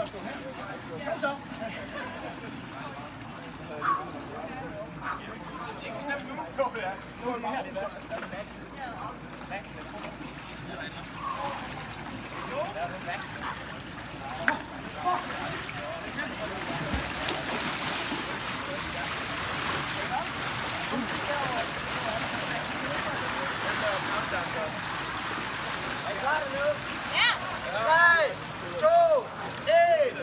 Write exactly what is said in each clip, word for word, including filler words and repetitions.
at stå her. Kom så. Jo, det er. Nu er det her, det er Er I klar nu? Ja! tre, to, et!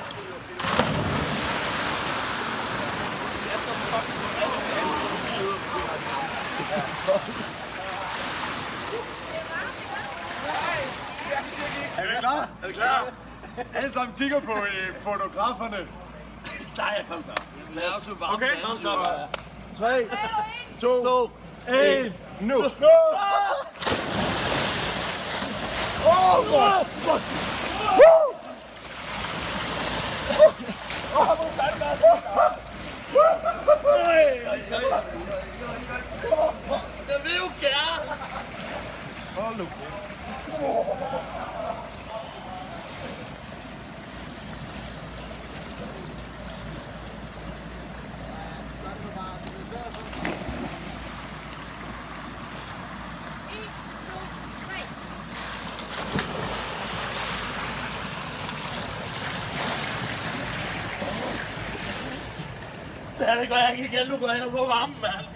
Er vi klar? Er vi klar? Alle sammen kigger på øh, fotograferne. Nej, kom så. Lad os så varme. Okay, kom så. tre, to, et, nu! Åh, hvor! Jeg vil jo gerne! Hold nu. Det er det godt, jeg kan igen. Nu går jeg ind og få varmen, mand.